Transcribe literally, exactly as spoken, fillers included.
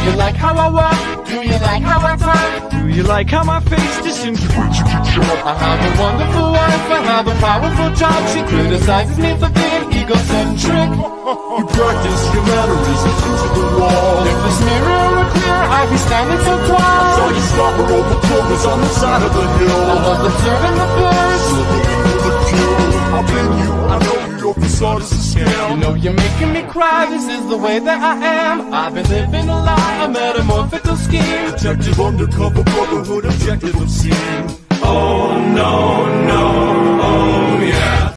you like how I walk? Do you like how I talk? Do you like how my face just seems to preach you I have a wonderful wife, I have a powerful job. She criticizes me for being egocentric. You practice your mannerisms into the wall. If this mirror were clear, I'd be standing so tall. So you stop her over clovers on the side of the hill. I was observing the birds, Looking for the kill. I've been you, I know you, your facade is a scam. you know you're making me cry, this is the way that I am. I've been living a lie, a metamorphical scheme. Detective undercover brotherhood, objective obscene. Oh no, no, oh yeah.